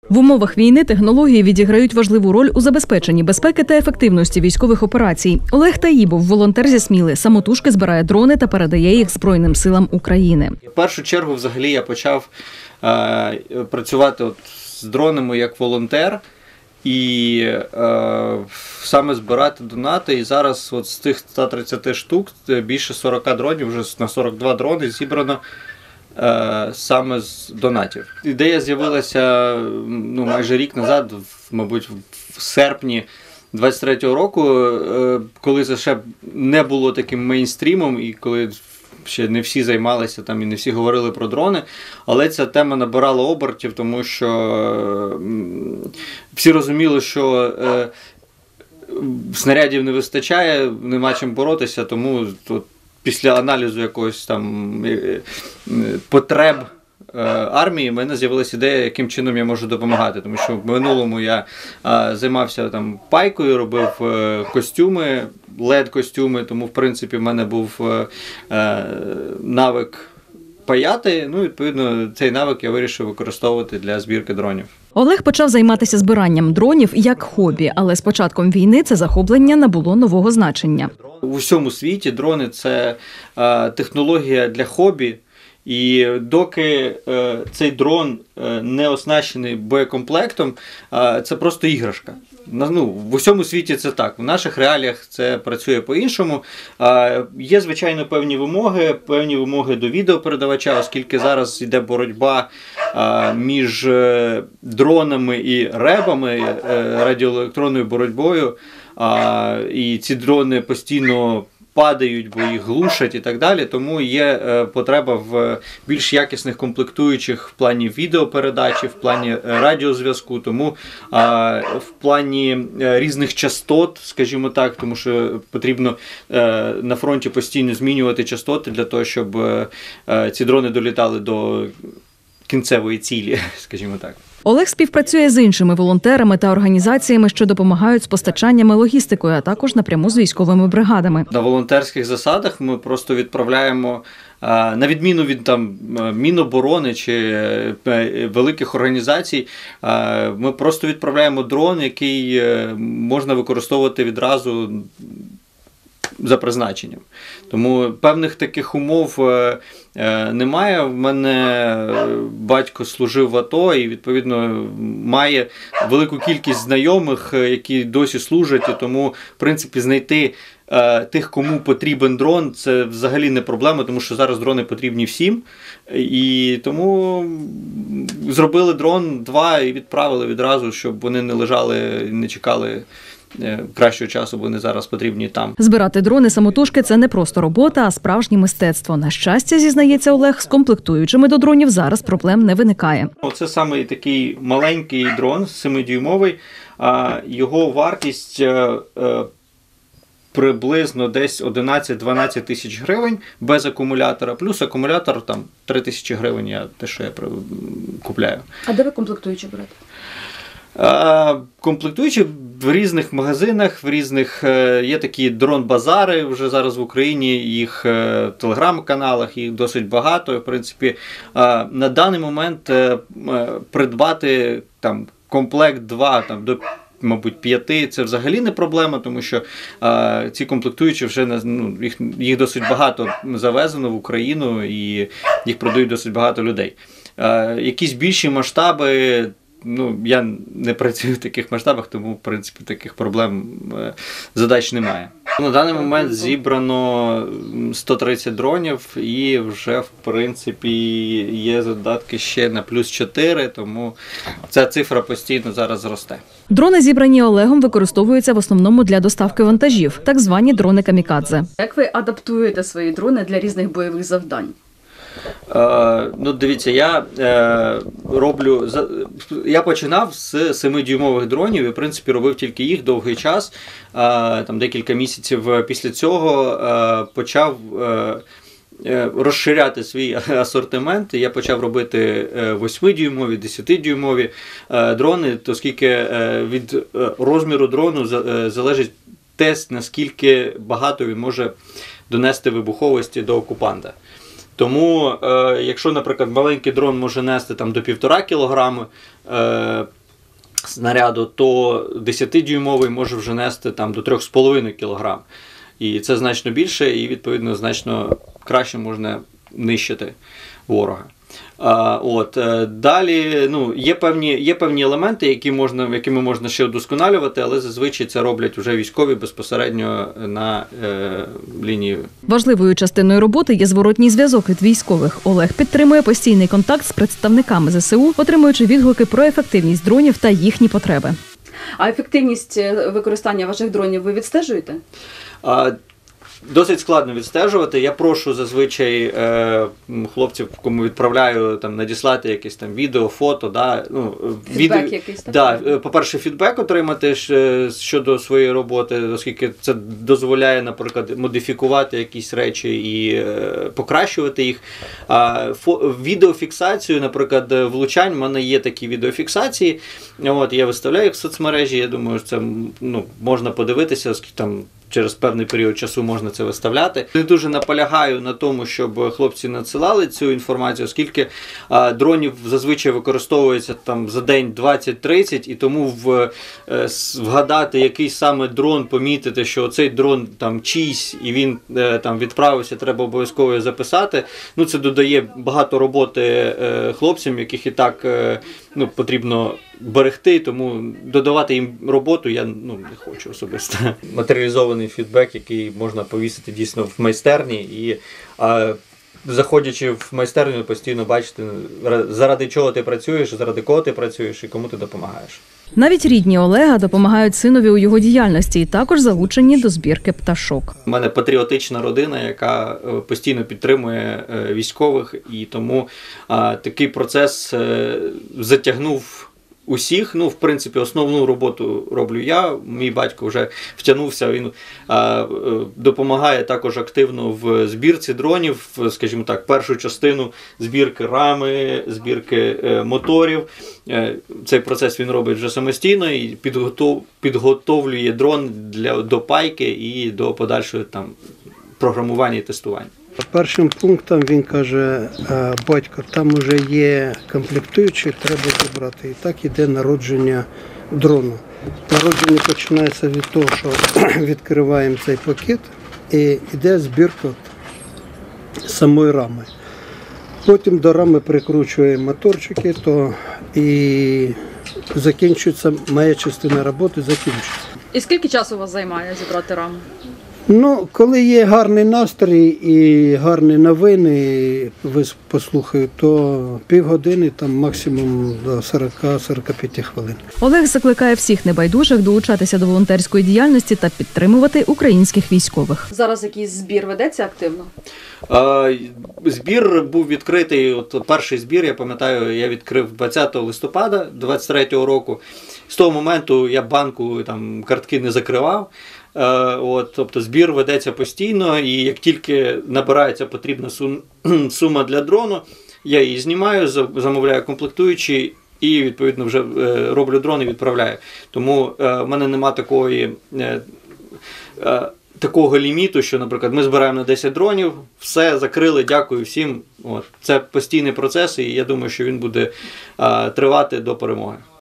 В умовах війни технології відіграють важливу роль у забезпеченні безпеки та ефективності військових операцій. Олег Таїбов, волонтер зі Сміли, самотужки збирає дрони та передає їх Збройним силам України. В першу чергу взагалі я почав працювати з дронами як волонтер і саме збирати донати. І зараз з тих 130 штук більше 40 дронів, вже на 42 дрони зібрано саме з донатів. Ідея з'явилася майже рік назад, мабуть, в серпні 23-го року, коли це ще не було таким мейнстрімом і коли ще не всі займалися і не всі говорили про дрони, але ця тема набирала обертів, тому що всі розуміли, що снарядів не вистачає, нема чим боротися, тому після аналізу якогось потреб армії в мене з'явилася ідея, яким чином я можу допомагати. Тому що в минулому я займався пайкою, робив костюми, LED-костюми, тому в принципі в мене був навик паяти, відповідно цей навик я вирішив використовувати для збірки дронів. Олег почав займатися збиранням дронів як хобі, але з початком війни це захоплення набуло нового значення. У всьому світі дрони – це технологія для хобі, і доки цей дрон не оснащений боєкомплектом, це просто іграшка. В усьому світі це так, в наших реаліях це працює по-іншому. Є, звичайно, певні вимоги до відеопередавача, оскільки зараз йде боротьба між дронами і ребами, радіоелектронною боротьбою, і ці дрони постійно падають, бо їх глушать і так далі, тому є потреба в більш якісних комплектуючих в плані відеопередачі, в плані радіозв'язку, тому в плані різних частот, скажімо так, тому що потрібно на фронті постійно змінювати частоти для того, щоб ці дрони долітали до кінцевої цілі, скажімо так. Олег співпрацює з іншими волонтерами та організаціями, що допомагають з постачанням і логістикою, а також напряму з військовими бригадами. На волонтерських засадах ми просто відправляємо, на відміну від Міноборони чи великих організацій, ми просто відправляємо дрон, який можна використовувати відразу за призначенням. Тому певних таких умов немає. В мене батько служив в АТО і, відповідно, має велику кількість знайомих, які досі служать, і тому, в принципі, знайти тих, кому потрібен дрон, це взагалі не проблема, тому що зараз дрони потрібні всім. І тому зробили дрон 2 і відправили відразу, щоб вони не лежали, не чекали кращого часу, бо вони зараз потрібні там. Збирати дрони самотужки – це не просто робота, а справжнє мистецтво. На щастя, зізнається Олег, з комплектуючими до дронів зараз проблем не виникає. Це саме такий маленький дрон, 7-дюймовий. Його вартість приблизно десь 11-12 тисяч гривень без акумулятора. Плюс акумулятор 3 тисячі гривень, те, що я купляю. А де ви комплектуючі берете? Комплектуючі в різних магазинах, є такі дрон-базари вже зараз в Україні, їх в телеграм-каналах, їх досить багато. В принципі, на даний момент придбати комплект 2 до, мабуть, 5 – це взагалі не проблема, тому що ці комплектуючі вже їх досить багато завезено в Україну і їх продають досить багато людей. Якісь більші масштаби, я не працюю в таких масштабах, тому, в принципі, таких проблем, задач немає. На даний момент зібрано 130 дронів і вже, в принципі, є задатки ще на плюс 4, тому ця цифра постійно зараз зросте. Дрони, зібрані Олегом, використовуються в основному для доставки вантажів, так звані дрони-камікадзе. Як ви адаптуєте свої дрони для різних бойових завдань? Дивіться, я починав з 7-дюймових дронів і, в принципі, робив тільки їх довгий час. Декілька місяців після цього почав розширяти свій асортимент. Я почав робити 8-дюймові, 10-дюймові дрони, оскільки від розміру дрону залежить тест, наскільки багато він може донести вибуховості до окупанта. Тому, якщо, наприклад, маленький дрон може нести до 1,5 кг, снаряду, то 10-дюймовий може вже нести там до 3,5 кг. І це значно більше, і відповідно значно краще можна нищити ворога. Далі є певні елементи, якими можна ще вдосконалювати, але зазвичай це роблять вже військові безпосередньо на лінії. Важливою частиною роботи є зворотній зв'язок від військових. Олег підтримує постійний контакт з представниками ЗСУ, отримуючи відгуки про ефективність дронів та їхні потреби. А ефективність використання ваших дронів ви відстежуєте? Досить складно відстежувати. Я прошу зазвичай хлопців, кому відправляю, там, надіслати якесь там відео, фото. Фідбек якийсь, так? По-перше, фідбек отримати щодо своєї роботи, оскільки це дозволяє, наприклад, модифікувати якісь речі і покращувати їх. Відеофіксацію, наприклад, влучань, в мене є такі відеофіксації. Я виставляю їх в соцмережі, я думаю, що це можна подивитися, оскільки там через певний період часу можна це виставляти. Не дуже наполягаю на тому, щоб хлопці надсилали цю інформацію, оскільки дронів зазвичай використовується там за день 20-30, і тому вгадати, який саме дрон, помітити, що цей дрон там чийсь і він там відправився, треба обов'язково його записати. Це додає багато роботи хлопцям, яких і так потрібно берегти, тому додавати їм роботу я не хочу особисто. Матеріалізований фідбек, який можна повісити дійсно в майстерні, і заходячи в майстерню, постійно бачити, заради чого ти працюєш, заради кого ти працюєш і кому ти допомагаєш. Навіть рідні Олега допомагають синові у його діяльності і також залучені до збірки пташок. У мене патріотична родина, яка постійно підтримує військових, і тому такий процес затягнув усіх. В принципі, основну роботу роблю я, мій батько вже втягнувся, він допомагає також активно в збірці дронів, скажімо так, першу частину збірки рами, збірки моторів. Цей процес він робить вже самостійно і підготовлює дрон до пайки і до подальшого там програмування і тестування. Першим пунктом він каже: батько, там вже є комплектуючі, треба забрати. І так іде народження дрону. Народження починається від того, що відкриваємо цей пакет і йде збірка самої рами. Потім до рами прикручуємо моторчики, і закінчується, моя частина роботи закінчується. І скільки часу у вас займає зібрати раму? Коли є гарний настрій і гарні новини, ви послухаєте, то півгодини, там максимум до 40-45 хвилин. Олег закликає всіх небайдужих долучатися до волонтерської діяльності та підтримувати українських військових. Зараз якийсь збір ведеться активно? Збір був відкритий, перший збір, я пам'ятаю, я відкрив 20 листопада 2023 року. З того моменту я банку, там, картки не закривав. Тобто збір ведеться постійно, і як тільки набирається потрібна сума для дрону, я її знімаю, замовляю комплектуючі і відповідно вже роблю дрон і відправляю. Тому в мене нема такого ліміту, що, наприклад, ми збираємо на 10 дронів, все, закрили, дякую всім. Це постійний процес, і я думаю, що він буде тривати до перемоги.